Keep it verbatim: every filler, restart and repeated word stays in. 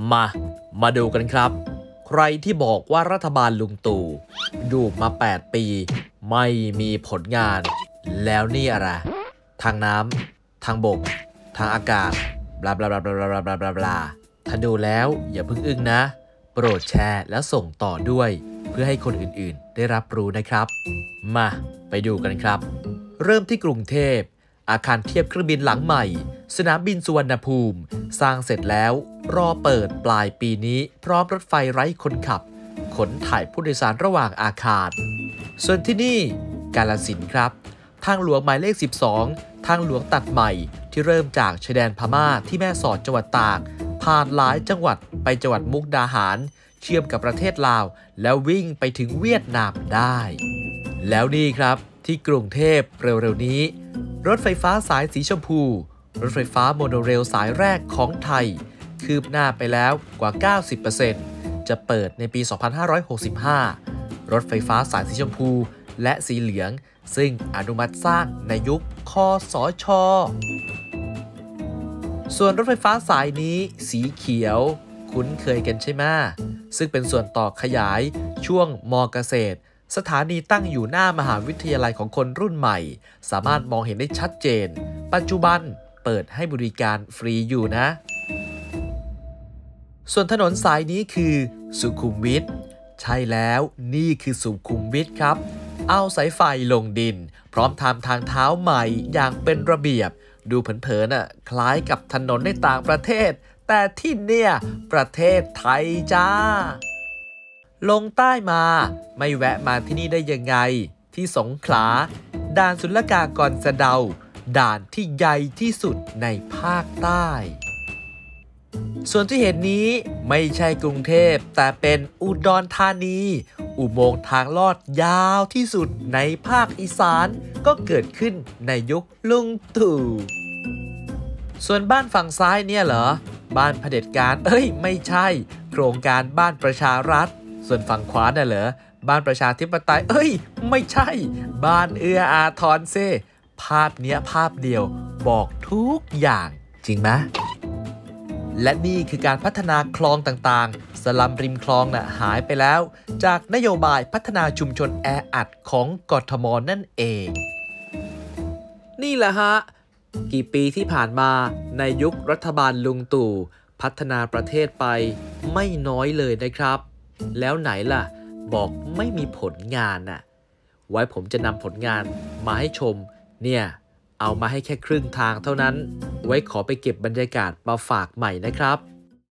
มา มาดูกันครับใครที่บอกว่ารัฐบาลลุงตู่อยู่มาแปดปีไม่มีผลงานแล้วนี่อะไรทางน้ำทางบกทางอากาศบลาบลาบลาบลาบลาบลาบลาบลาถ้าดูแล้วอย่าเพิ่งอึ้งนะโปรดแชร์แล้วส่งต่อด้วยเพื่อให้คนอื่นๆได้รับรู้นะครับมาไปดูกันครับเริ่มที่กรุงเทพอาคารเทียบเครื่องบินหลังใหม่สนามบินสุวรรณภูมิสร้างเสร็จแล้วรอเปิดปลายปีนี้พร้อมรถไฟไร้คนขับขนถ่ายผู้โดยสารระหว่างอาคารส่วนที่นี่กาฬสินธุ์ครับทางหลวงหมายเลขสิบสองทางหลวงตัดใหม่ที่เริ่มจากชายแดนพม่าที่แม่สอดจังหวัดตากผ่านหลายจังหวัดไปจังหวัดมุกดาหารเชื่อมกับประเทศลาวแล้ววิ่งไปถึงเวียดนามได้แล้วนี่ครับที่กรุงเทพเร็วๆนี้รถไฟฟ้าสายสีชมพูรถไฟฟ้าโมโนเรลสายแรกของไทยคืบหน้าไปแล้วกว่า เก้าสิบเปอร์เซ็นต์ จะเปิดในปี สองพันห้าร้อยหกสิบห้า รถไฟฟ้าสายสีชมพูและสีเหลืองซึ่งอนุมัติสร้างในยุคคสช.ส่วนรถไฟฟ้าสายนี้สีเขียวคุ้นเคยกันใช่ไหมซึ่งเป็นส่วนต่อขยายช่วงม.เกษตรสถานีตั้งอยู่หน้ามหาวิทยาลัยของคนรุ่นใหม่สามารถมองเห็นได้ชัดเจนปัจจุบันเปิดให้บริการฟรีอยู่นะส่วนถนนสายนี้คือสุขุมวิทใช่แล้วนี่คือสุขุมวิทครับเอาสายไฟลงดินพร้อมทำทางเท้าใหม่อย่างเป็นระเบียบดูเผินๆน่ะคล้ายกับถนนในต่างประเทศแต่ที่เนี่ยประเทศไทยจ้าลงใต้มาไม่แวะมาที่นี่ได้ยังไงที่สงขลาด่านศุลกากรสะเดาด่านที่ใหญ่ที่สุดในภาคใต้ส่วนที่เห็นนี้ไม่ใช่กรุงเทพแต่เป็นอุดรธานีอุโมงค์ทางลอดยาวที่สุดในภาคอีสานก็เกิดขึ้นในยุคลุงตู่ส่วนบ้านฝั่งซ้ายเนี่ยเหรอบ้านเผด็จการเอ้ยไม่ใช่โครงการบ้านประชารัฐส่วนฝั่งขวาน่ะเหรอบ้านประชาธิปไตยเอ้ยไม่ใช่บ้านเอื้ออาทรเซ่ภาพเนี้ยภาพเดียวบอกทุกอย่างจริงไหมและนี่คือการพัฒนาคลองต่างๆสลัมริมคลองน่ะหายไปแล้วจากนโยบายพัฒนาชุมชนแออัดของกทม.นั่นเองนี่แหละฮะกี่ปีที่ผ่านมาในยุครัฐบาลลุงตู่พัฒนาประเทศไปไม่น้อยเลยนะครับแล้วไหนล่ะบอกไม่มีผลงานน่ะไว้ผมจะนำผลงานมาให้ชมเนี่ยเอามาให้แค่ครึ่งทางเท่านั้นไว้ขอไปเก็บบรรยากาศมาฝากใหม่นะครับ